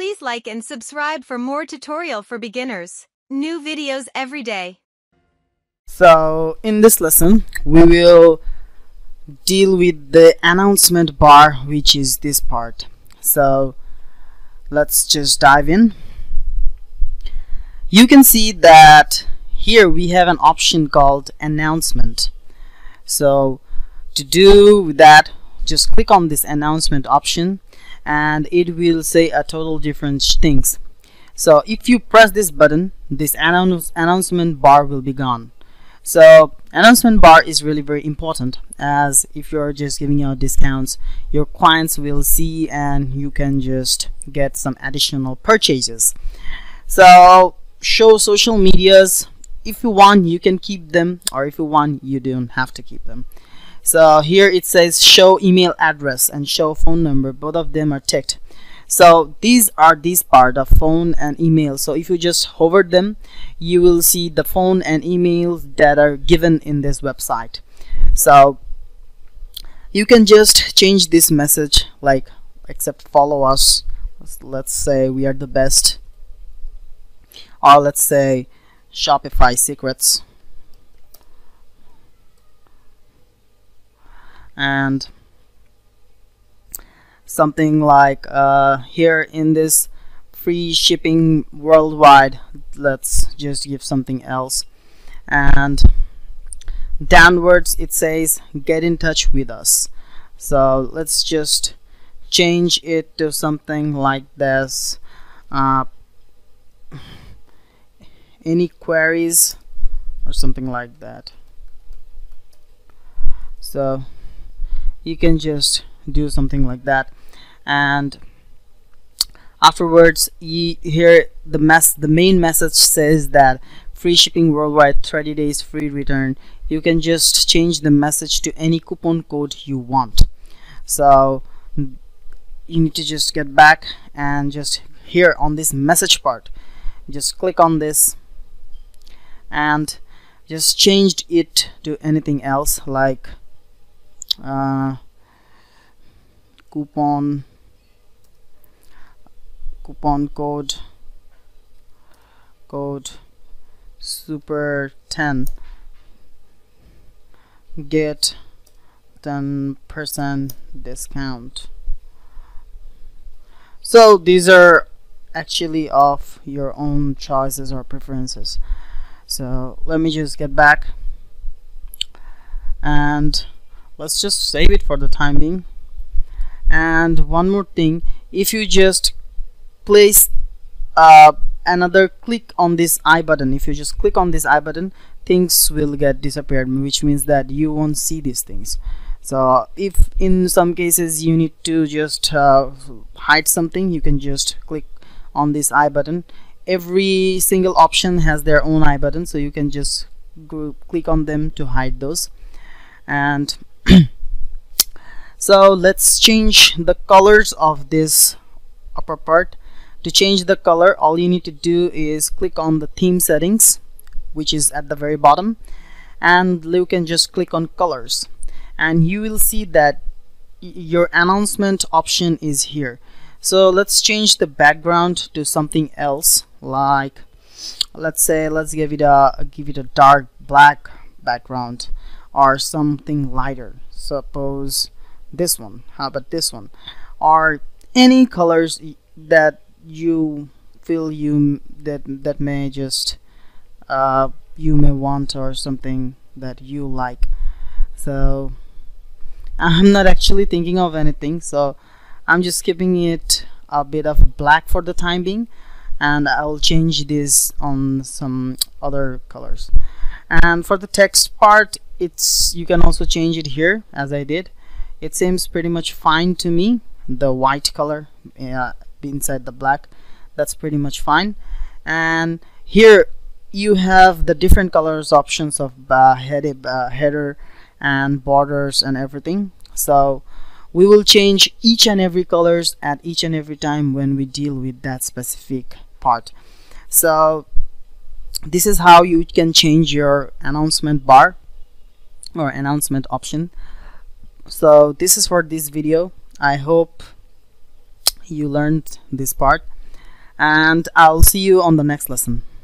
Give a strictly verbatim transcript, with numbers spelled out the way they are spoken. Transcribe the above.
Please like and subscribe for more tutorial for beginners. New videos every day. So in this lesson we will deal with the announcement bar, which is this part. So let's just dive in. You can see that here we have an option called announcement. So to do that, just click on this announcement option and it will say a total different things. So if you press this button, this announce announcement bar will be gone. So announcement bar is really very important, as if you're just giving out discounts, your clients will see and you can just get some additional purchases. So show social medias, if you want you can keep them, or if you want you don't have to keep them. So here it says show email address and show phone number, both of them are ticked. So these are this part of phone and email. So if you just hover them, you will see the phone and emails that are given in this website. So you can just change this message, like except follow us, let's say we are the best, or let's say Shopify secrets, and something like uh, here in this free shipping worldwide, let's just give something else, and downwards it says get in touch with us. So let's just change it to something like this, uh, any queries or something like that. So you can just do something like that, and afterwards you, here the mess the main message says that free shipping worldwide, thirty days free return. You can just change the message to any coupon code you want. So you need to just get back and just here on this message part, just click on this and just changed it to anything else, like uh, coupon coupon code code super ten, get ten percent discount. So these are actually of your own choices or preferences. So let me just get back and let's just save it for the time being. And one more thing, if you just place uh, another click on this I button, if you just click on this I button, things will get disappeared, which means that you won't see these things. So if in some cases you need to just uh, hide something, you can just click on this I button. Every single option has their own I button, so you can just go click on them to hide those. And so let's change the colors of this upper part. To change the color, all you need to do is click on the theme settings, which is at the very bottom, and you can just click on colors and you will see that your announcement option is here. So let's change the background to something else, like let's say let's give it a give it a dark black background or something lighter. Suppose this one. How about this one? Or any colors that you feel you that that may just uh, you may want, or something that you like. So I'm not actually thinking of anything, so I'm just keeping it a bit of black for the time being, and I'll change this on some other colors. And for the text part, it's you can also change it here as I did. It seems pretty much fine to me, the white color uh, inside the black, that's pretty much fine. And here you have the different colors options of uh, head, uh, header and borders and everything. So we will change each and every colors at each and every time when we deal with that specific part. So this is how you can change your announcement bar or announcement option. So this is for this video. I hope you learned this part. and I'll see you on the next lesson.